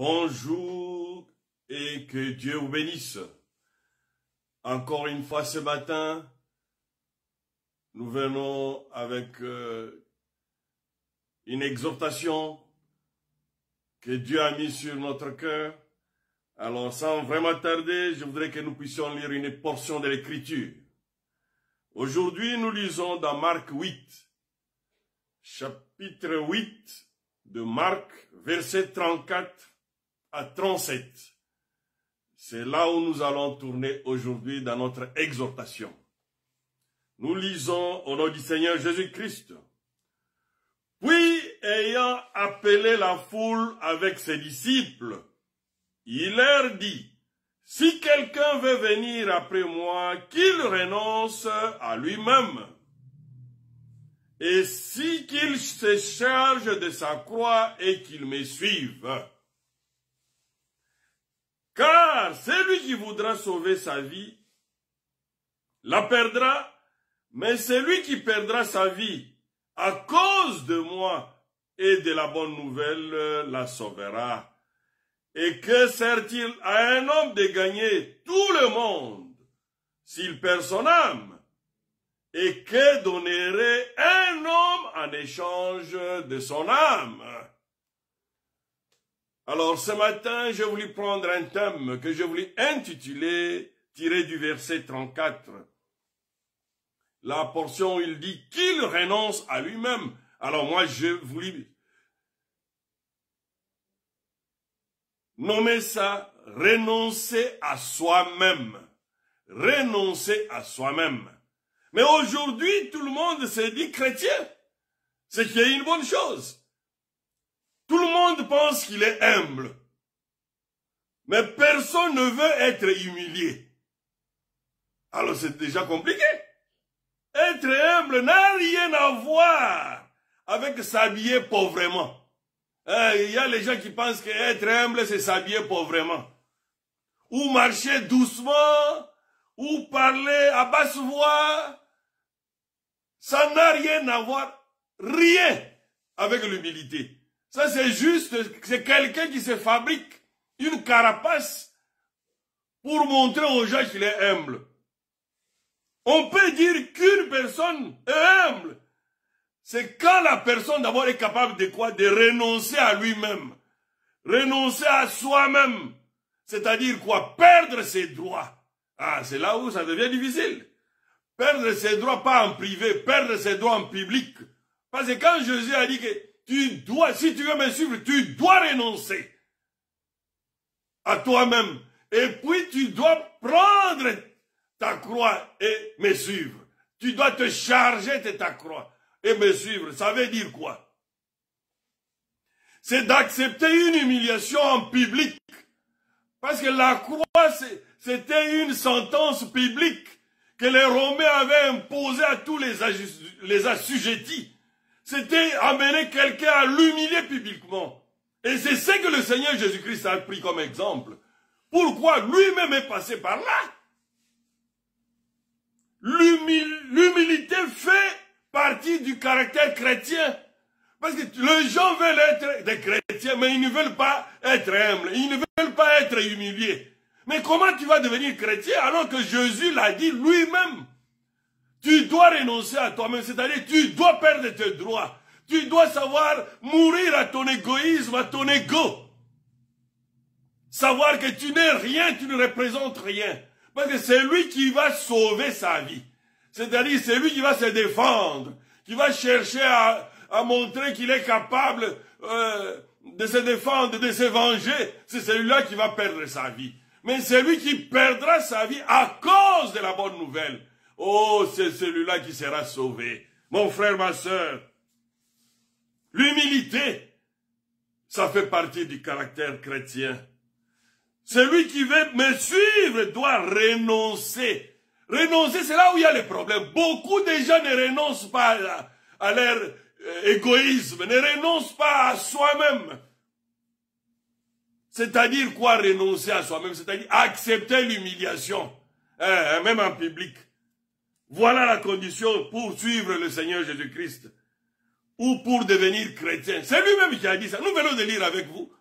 Bonjour et que Dieu vous bénisse. Encore une fois ce matin, nous venons avec une exhortation que Dieu a mise sur notre cœur. Alors sans vraiment tarder, je voudrais que nous puissions lire une portion de l'Écriture. Aujourd'hui, nous lisons dans Marc 8, chapitre 8 de Marc, versets 34 à 37. C'est là où nous allons tourner aujourd'hui dans notre exhortation. Nous lisons au nom du Seigneur Jésus-Christ. Puis, ayant appelé la foule avec ses disciples, il leur dit, « Si quelqu'un veut venir après moi, qu'il renonce à lui-même. Et si qu'il se charge de sa croix et qu'il me suive. Car celui qui voudra sauver sa vie la perdra, mais celui qui perdra sa vie à cause de moi et de la bonne nouvelle la sauvera. Et que sert-il à un homme de gagner tout le monde s'il perd son âme? Et que donnerait un homme en échange de son âme? Alors ce matin, je voulais prendre un thème que je voulais intituler, tiré du verset 34. La portion où il dit qu'il renonce à lui-même. Alors moi, je voulais nommer ça renoncer à soi-même. Renoncer à soi-même. Mais aujourd'hui, tout le monde se dit chrétien. Ce qui est une bonne chose. Tout le monde pense qu'il est humble. Mais personne ne veut être humilié. Alors c'est déjà compliqué. Être humble n'a rien à voir avec s'habiller pauvrement. Il y a les gens qui pensent qu'être humble, c'est s'habiller pauvrement. Ou marcher doucement, ou parler à basse voix. Ça n'a rien à voir, rien avec l'humilité. Ça c'est juste, c'est quelqu'un qui se fabrique une carapace pour montrer aux gens qu'il est humble. On peut dire qu'une personne est humble. C'est quand la personne d'abord est capable de quoi? De renoncer à lui-même. Renoncer à soi-même. C'est-à-dire quoi? Perdre ses droits. Ah, c'est là où ça devient difficile. Perdre ses droits pas en privé, perdre ses droits en public. Parce que quand Jésus a dit que tu dois, si tu veux me suivre, tu dois renoncer à toi-même. Et puis tu dois prendre ta croix et me suivre. Tu dois te charger de ta croix et me suivre. Ça veut dire quoi? C'est d'accepter une humiliation en public. Parce que la croix, c'était une sentence publique que les Romains avaient imposée à tous les assujettis. C'était amener quelqu'un à l'humilier publiquement. Et c'est ce que le Seigneur Jésus-Christ a pris comme exemple. Pourquoi? Lui-même est passé par là. L'humilité fait partie du caractère chrétien. Parce que les gens veulent être des chrétiens, mais ils ne veulent pas être humbles. Ils ne veulent pas être humiliés. Mais comment tu vas devenir chrétien alors que Jésus l'a dit lui-même? Tu dois renoncer à toi-même, c'est-à-dire tu dois perdre tes droits. Tu dois savoir mourir à ton égoïsme, à ton ego. Savoir que tu n'es rien, tu ne représentes rien. Parce que c'est lui qui va sauver sa vie. C'est-à-dire c'est lui qui va se défendre, qui va chercher à montrer qu'il est capable de se défendre, de se venger. C'est celui-là qui va perdre sa vie. Mais c'est lui qui perdra sa vie à cause de la bonne nouvelle. Oh, c'est celui-là qui sera sauvé. Mon frère, ma sœur, l'humilité, ça fait partie du caractère chrétien. Celui qui veut me suivre doit renoncer. Renoncer, c'est là où il y a les problèmes. Beaucoup de gens ne renoncent pas à leur égoïsme, ne renoncent pas à soi-même. C'est-à-dire quoi renoncer à soi-même? C'est-à-dire accepter l'humiliation, même en public. Voilà la condition pour suivre le Seigneur Jésus-Christ ou pour devenir chrétien. C'est lui-même qui a dit ça. Nous venons de lire avec vous.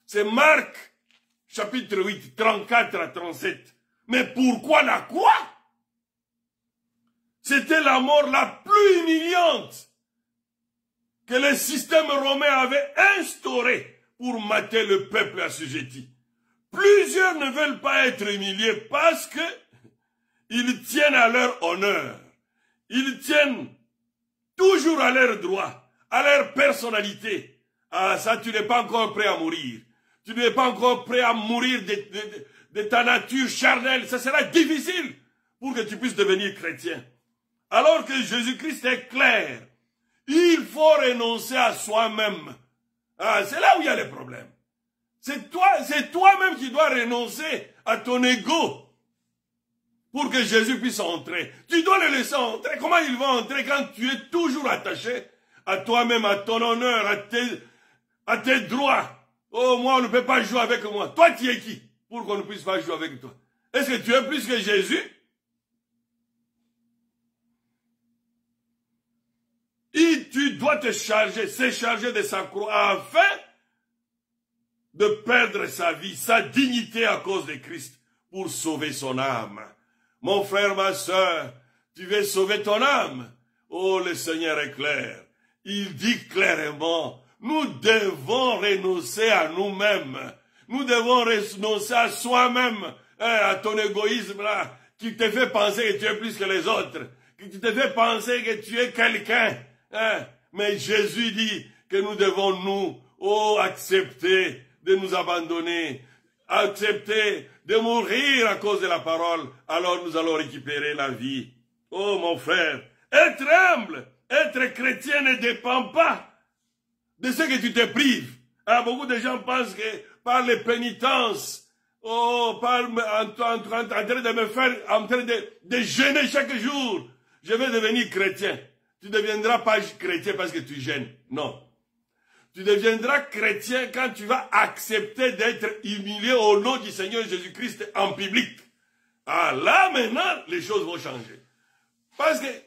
C'est Marc, chapitre 8, 34 à 37. Mais pourquoi la croix? C'était la mort la plus humiliante que le système romain avait instaurée pour mater le peuple assujetti. Plusieurs ne veulent pas être humiliés parce que ils tiennent à leur honneur. Ils tiennent toujours à leur droit, à leur personnalité. Ah, ça, tu n'es pas encore prêt à mourir. Tu n'es pas encore prêt à mourir de ta nature charnelle. Ça sera difficile pour que tu puisses devenir chrétien. Alors que Jésus-Christ est clair. Il faut renoncer à soi-même. Ah, c'est là où il y a les problèmes. C'est toi-même qui dois renoncer à ton ego pour que Jésus puisse entrer. Tu dois le laisser entrer. Comment il va entrer quand tu es toujours attaché à toi-même, à ton honneur, à tes droits? Oh, moi, on ne peut pas jouer avec moi. Toi, tu es qui pour qu'on ne puisse pas jouer avec toi? Est-ce que tu es plus que Jésus? Et tu dois se charger de sa croix afin de perdre sa vie, sa dignité à cause de Christ pour sauver son âme. Mon frère, ma soeur, tu veux sauver ton âme? Oh, le Seigneur est clair. Il dit clairement, nous devons renoncer à nous-mêmes. Nous devons renoncer à soi-même, à ton égoïsme là, qui te fait penser que tu es plus que les autres, qui te fait penser que tu es quelqu'un. Mais Jésus dit que nous devons accepter de nous abandonner, accepter de mourir à cause de la parole, alors nous allons récupérer la vie. Oh mon frère, être humble, être chrétien ne dépend pas de ce que tu te prives. Beaucoup de gens pensent que par les pénitences, en train de jeûner chaque jour, je vais devenir chrétien. Tu ne deviendras pas chrétien parce que tu gênes. Non. Tu deviendras chrétien quand tu vas accepter d'être humilié au nom du Seigneur Jésus-Christ en public. Ah, là, maintenant, les choses vont changer. Parce que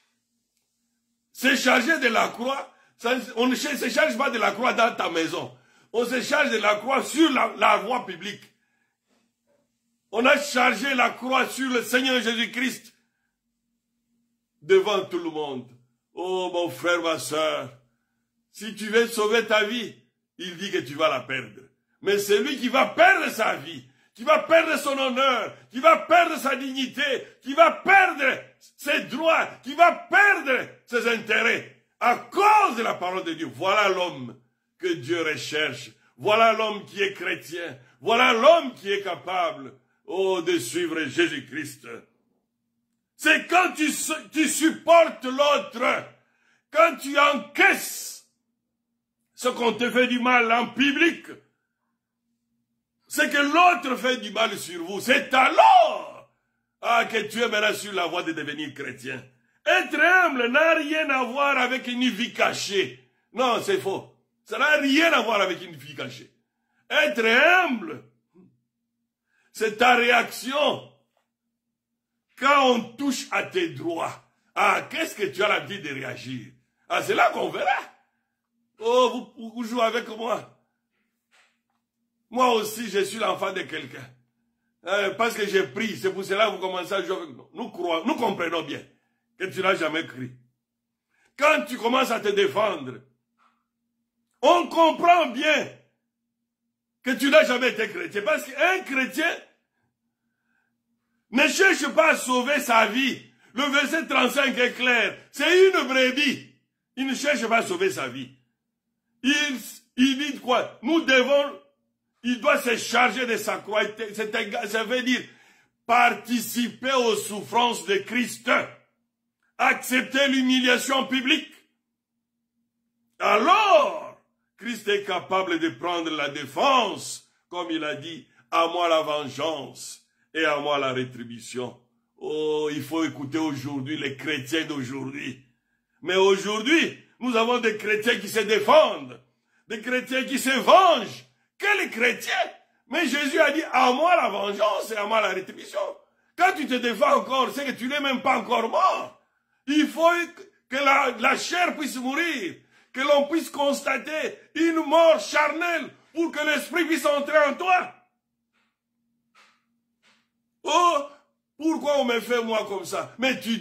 se charger de la croix, on ne se charge pas de la croix dans ta maison. On se charge de la croix sur la voie publique. On a chargé la croix sur le Seigneur Jésus-Christ devant tout le monde. Oh mon frère, ma soeur, si tu veux sauver ta vie, il dit que tu vas la perdre. Mais celui qui va perdre sa vie, qui va perdre son honneur, qui va perdre sa dignité, qui va perdre ses droits, qui va perdre ses intérêts à cause de la parole de Dieu, voilà l'homme que Dieu recherche. Voilà l'homme qui est chrétien. Voilà l'homme qui est capable, de suivre Jésus-Christ. C'est quand tu supportes l'autre, quand tu encaisses ce qu'on te fait du mal en public, c'est que l'autre fait du mal sur vous. C'est alors que tu es maintenant sur la voie de devenir chrétien. Être humble n'a rien à voir avec une vie cachée. Non, c'est faux. Ça n'a rien à voir avec une vie cachée. Être humble, c'est ta réaction quand on touche à tes droits. Ah, qu'est-ce que tu as l'habitude de réagir? Ah, c'est là qu'on verra. Oh, vous jouez avec moi. Moi aussi, je suis l'enfant de quelqu'un. Parce que j'ai pris, c'est pour cela que vous commencez à jouer avec nous. Nous comprenons bien que tu n'as jamais cru. Quand tu commences à te défendre, on comprend bien que tu n'as jamais été chrétien. Parce qu'un chrétien ne cherche pas à sauver sa vie. Le verset 35 est clair. C'est une brebis. Il ne cherche pas à sauver sa vie. Il dit quoi? Il doit se charger de sa croix. Ça veut dire participer aux souffrances de Christ. Accepter l'humiliation publique. Alors, Christ est capable de prendre la défense, comme il a dit, à moi la vengeance et à moi la rétribution. Oh, il faut écouter aujourd'hui les chrétiens d'aujourd'hui. Mais aujourd'hui, nous avons des chrétiens qui se défendent, des chrétiens qui se vengent. Quels chrétiens? Mais Jésus a dit, à moi la vengeance et à moi la rétribution. Quand tu te défends encore, c'est que tu n'es même pas encore mort. Il faut que la chair puisse mourir, que l'on puisse constater une mort charnelle pour que l'Esprit puisse entrer en toi. Oh, pourquoi on me fait moi comme ça? Mais tu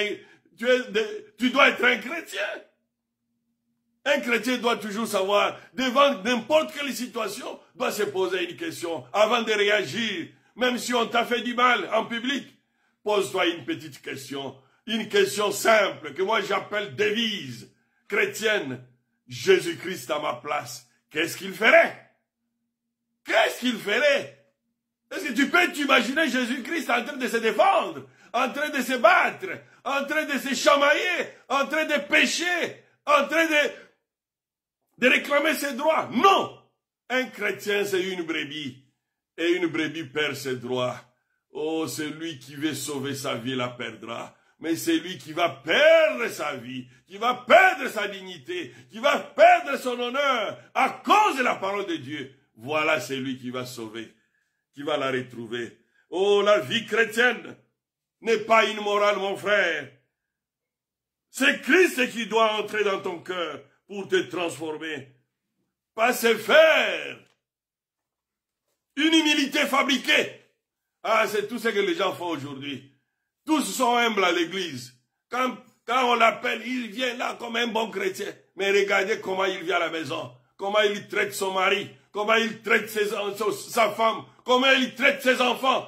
dois être un chrétien. Un chrétien doit toujours savoir, devant n'importe quelle situation, doit se poser une question avant de réagir. Même si on t'a fait du mal en public, pose-toi une petite question. Une question simple que moi j'appelle devise chrétienne. Jésus-Christ à ma place, qu'est-ce qu'il ferait? Qu'est-ce qu'il ferait? Est-ce que tu peux t'imaginer Jésus-Christ en train de se défendre, en train de se battre, en train de se chamailler, en train de pécher, en train de réclamer ses droits? Non! Un chrétien, c'est une brebis. Et une brebis perd ses droits. Oh, celui qui veut sauver sa vie la perdra. Mais c'est lui qui va perdre sa vie, qui va perdre sa dignité, qui va perdre son honneur à cause de la parole de Dieu. Voilà, c'est lui qui va sauver, qui va la retrouver. Oh, la vie chrétienne n'est pas une morale, mon frère. C'est Christ qui doit entrer dans ton cœur pour te transformer. Pas se faire une humilité fabriquée. Ah, c'est tout ce que les gens font aujourd'hui. Tous sont humbles à l'église. Quand on l'appelle, il vient là comme un bon chrétien. Mais regardez comment il vient à la maison. Comment il traite son mari. Comment il traite sa femme. Comment il traite ses enfants.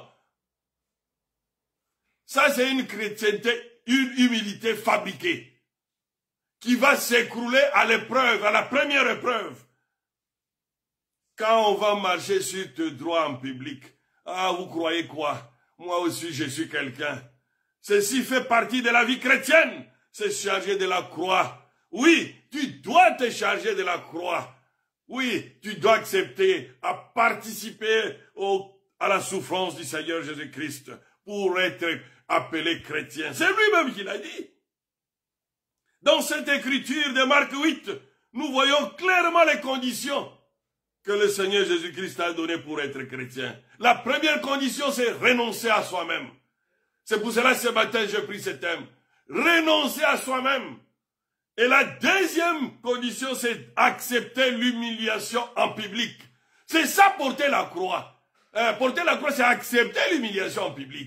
Ça, c'est une chrétienté, une humilité fabriquée. Qui va s'écrouler à l'épreuve, à la première épreuve. Quand on va marcher sur tes droits en public. Ah, vous croyez quoi? Moi aussi, je suis quelqu'un. Ceci fait partie de la vie chrétienne. C'est charger de la croix. Oui, tu dois te charger de la croix. Oui, tu dois accepter à participer à la souffrance du Seigneur Jésus-Christ pour être appelé chrétien. C'est lui-même qui l'a dit. Dans cette écriture de Marc 8, nous voyons clairement les conditions que le Seigneur Jésus-Christ a données pour être chrétien. La première condition, c'est renoncer à soi-même. C'est pour cela que ce matin, j'ai pris ce thème. Renoncer à soi-même. Et la deuxième condition, c'est accepter l'humiliation en public. C'est ça, porter la croix. Porter la croix, c'est accepter l'humiliation en public.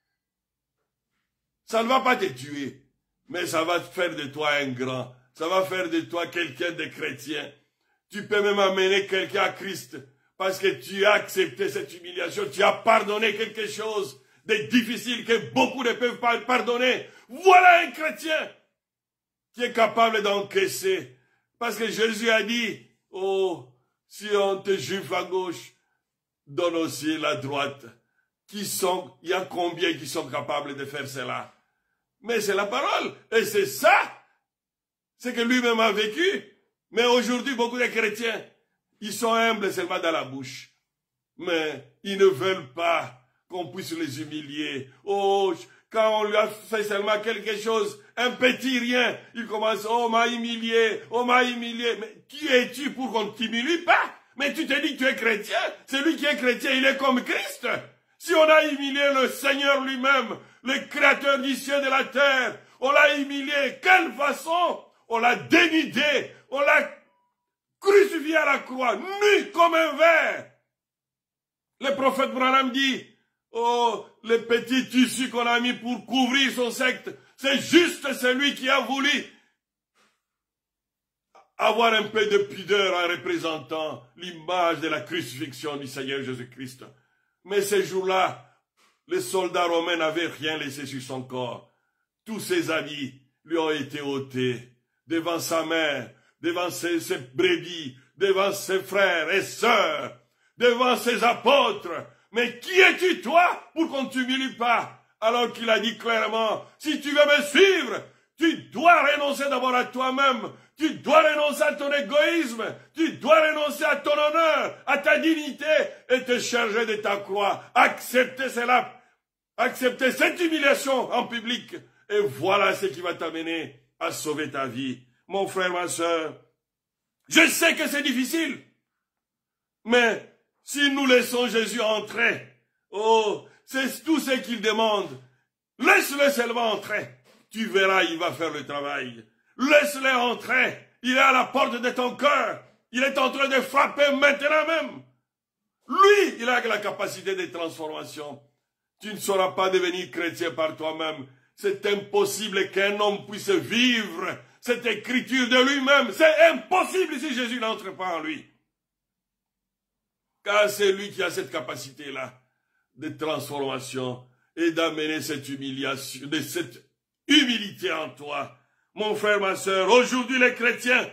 Ça ne va pas te tuer, mais ça va faire de toi un grand. Ça va faire de toi quelqu'un de chrétien. Tu peux même amener quelqu'un à Christ parce que tu as accepté cette humiliation. Tu as pardonné quelque chose de difficile que beaucoup ne peuvent pas pardonner. Voilà un chrétien qui est capable d'encaisser. Parce que Jésus a dit, oh, si on te juge à gauche, donne aussi la droite. Il y a combien qui sont capables de faire cela? Mais c'est la parole. Et c'est ça, c'est que lui-même a vécu. Mais aujourd'hui, beaucoup de chrétiens, ils sont humbles seulement dans la bouche. Mais ils ne veulent pas qu'on puisse les humilier. Oh, quand on lui a fait seulement quelque chose, un petit rien, il commence, oh, m'a humilié, oh, m'a humilié. Mais qui es-tu pour qu'on ne t'humilie pas? Mais tu te dis que tu es chrétien. Celui qui est chrétien, il est comme Christ. Si on a humilié le Seigneur lui-même, le Créateur du ciel et de la terre, on l'a humilié. Quelle façon? On l'a dénudé, on l'a crucifié à la croix, nu comme un ver. Le prophète Branham dit, oh, le petit tissu qu'on a mis pour couvrir son secte, c'est juste celui qui a voulu avoir un peu de pudeur en représentant l'image de la crucifixion du Seigneur Jésus-Christ. Mais ces jours-là, les soldats romains n'avaient rien laissé sur son corps. Tous ses habits lui ont été ôtés. Devant sa mère, devant ses brebis, devant ses frères et sœurs, devant ses apôtres. Mais qui es-tu, toi, pour qu'on ne t'humilie pas? Alors qu'il a dit clairement, si tu veux me suivre, tu dois renoncer d'abord à toi-même, tu dois renoncer à ton égoïsme, tu dois renoncer à ton honneur, à ta dignité, et te charger de ta croix. Accepter cela, accepter cette humiliation en public, et voilà ce qui va t'amener à sauver ta vie. Mon frère, ma soeur, je sais que c'est difficile, mais si nous laissons Jésus entrer, oh, c'est tout ce qu'il demande. Laisse-le seulement entrer. Tu verras, il va faire le travail. Laisse-le entrer. Il est à la porte de ton cœur. Il est en train de frapper maintenant même. Lui, il a la capacité de transformation. Tu ne sauras pas devenir chrétien par toi-même. C'est impossible qu'un homme puisse vivre cette écriture de lui-même. C'est impossible si Jésus n'entre pas en lui. Car c'est lui qui a cette capacité-là de transformation et d'amener cette humiliation, de cette humilité en toi. Mon frère, ma soeur, aujourd'hui les chrétiens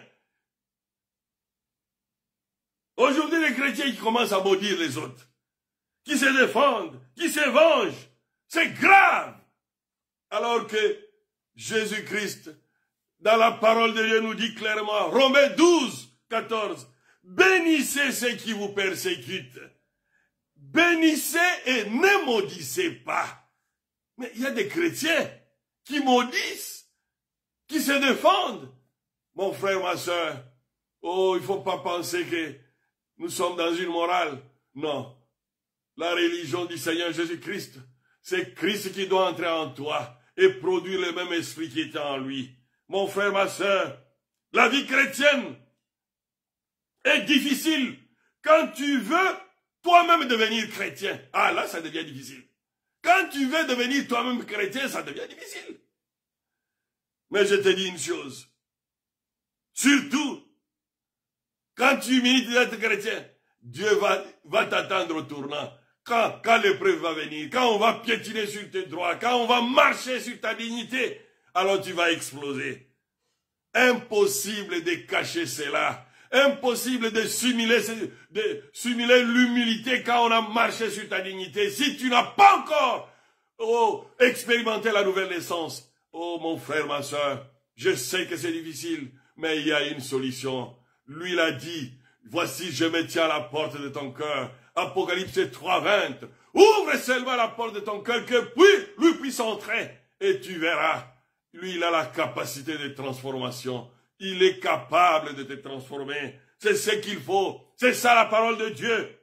qui commencent à maudire les autres, qui se défendent, qui se vengent, c'est grave. Alors que Jésus-Christ, dans la parole de Dieu, nous dit clairement, Romains 12, 14, bénissez ceux qui vous persécutent. Bénissez et ne maudissez pas. Mais il y a des chrétiens qui maudissent, qui se défendent. Mon frère, ma soeur, oh, il ne faut pas penser que nous sommes dans une morale. Non. La religion du Seigneur Jésus-Christ, c'est Christ qui doit entrer en toi et produire le même esprit qui était en lui. Mon frère, ma soeur, la vie chrétienne est difficile quand tu veux toi-même devenir chrétien. Ah là, ça devient difficile. Quand tu veux devenir toi-même chrétien, ça devient difficile. Mais je te dis une chose. Surtout, quand tu milites d'être chrétien, Dieu va t'attendre au tournant. Quand l'épreuve va venir, quand on va piétiner sur tes droits, quand on va marcher sur ta dignité, alors tu vas exploser. Impossible de cacher cela. Impossible de simuler l'humilité quand on a marché sur ta dignité. Si tu n'as pas encore expérimenté la nouvelle naissance, oh mon frère, ma soeur, je sais que c'est difficile, mais il y a une solution. Lui l'a dit, voici je me tiens à la porte de ton cœur. Apocalypse 3, 20. Ouvre seulement la porte de ton cœur que lui puisse entrer et tu verras. Lui, il a la capacité de transformation. Il est capable de te transformer. C'est ce qu'il faut. C'est ça la parole de Dieu.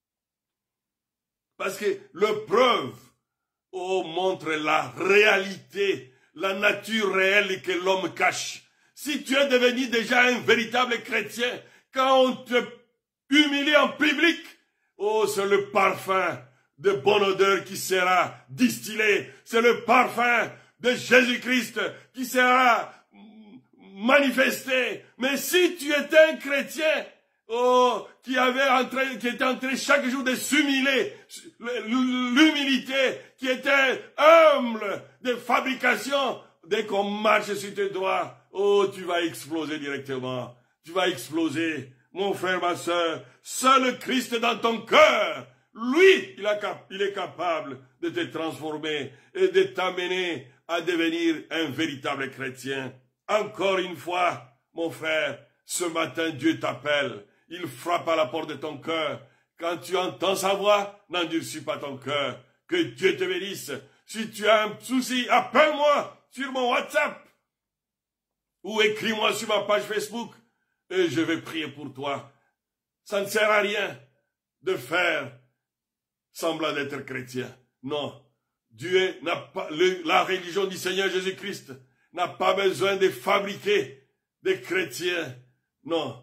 Parce que le preuve montre la réalité, la nature réelle que l'homme cache. Si tu es devenu déjà un véritable chrétien, quand on te humilie en public, c'est le parfum de bonne odeur qui sera distillé. C'est le parfum de Jésus-Christ qui sera manifesté. Mais si tu étais un chrétien qui était en train chaque jour de s'humilier, l'humilité, qui était humble de fabrication, dès qu'on marche sur tes droits, tu vas exploser directement. Tu vas exploser. Mon frère, ma soeur, seul Christ dans ton cœur, lui, il est capable de te transformer et de t'amener à devenir un véritable chrétien. Encore une fois, mon frère, ce matin, Dieu t'appelle. Il frappe à la porte de ton cœur. Quand tu entends sa voix, n'endurcis pas ton cœur. Que Dieu te bénisse. Si tu as un souci, appelle-moi sur mon WhatsApp ou écris-moi sur ma page Facebook et je vais prier pour toi. Ça ne sert à rien de faire semblant d'être chrétien. Non. Dieu n'a pas, la religion du Seigneur Jésus-Christ n'a pas besoin de fabriquer des chrétiens, non,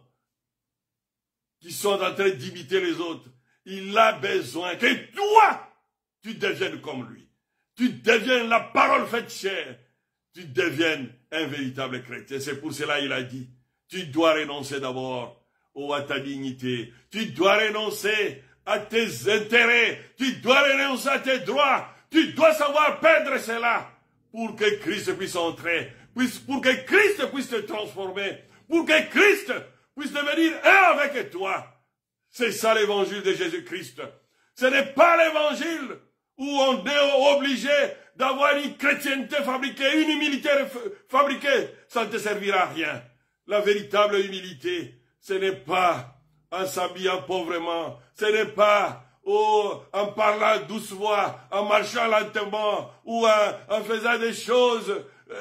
qui sont en train d'imiter les autres. Il a besoin que toi, tu deviennes comme lui. Tu deviennes la parole faite chair. Tu deviennes un véritable chrétien. C'est pour cela qu'il a dit, tu dois renoncer d'abord à ta dignité. Tu dois renoncer à tes intérêts. Tu dois renoncer à tes droits. Tu dois savoir perdre cela pour que Christ puisse entrer, pour que Christ puisse te transformer, pour que Christ puisse devenir un avec toi. C'est ça l'évangile de Jésus-Christ. Ce n'est pas l'évangile où on est obligé d'avoir une chrétienté fabriquée, une humilité fabriquée. Ça ne te servira à rien. La véritable humilité, ce n'est pas en s'habillant pauvrement, ce n'est pas en parlant douce voix, en marchant lentement, ou en faisant des choses,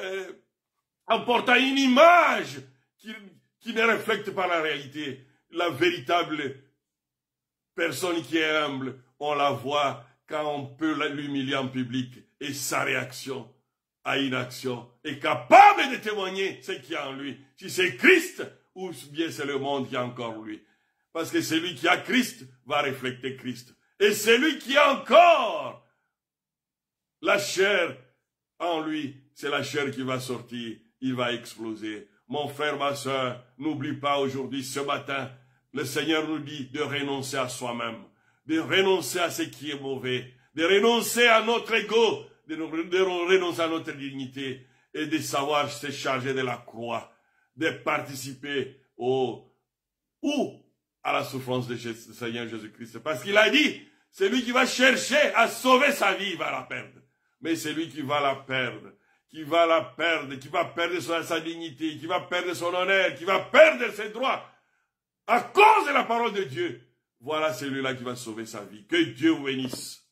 en portant une image qui ne reflète pas la réalité. La véritable personne qui est humble, on la voit quand on peut l'humilier en public, et sa réaction à une action est capable de témoigner ce qu'il y a en lui. Si c'est Christ, ou bien c'est le monde qui a encore lui. Parce que celui qui a Christ va refléter Christ. Et celui qui a encore la chair en lui, c'est la chair qui va sortir, il va exploser. Mon frère, ma soeur, n'oublie pas aujourd'hui, ce matin, le Seigneur nous dit de renoncer à soi-même, de renoncer à ce qui est mauvais, de renoncer à notre ego, de renoncer à notre dignité et de savoir se charger de la croix, de participer à la souffrance de Seigneur Jésus-Christ. Parce qu'il a dit, celui qui va chercher à sauver sa vie, il va la perdre. Mais celui qui va la perdre, qui va perdre sa dignité, qui va perdre son honneur, qui va perdre ses droits, à cause de la parole de Dieu, voilà celui-là qui va sauver sa vie. Que Dieu vous bénisse.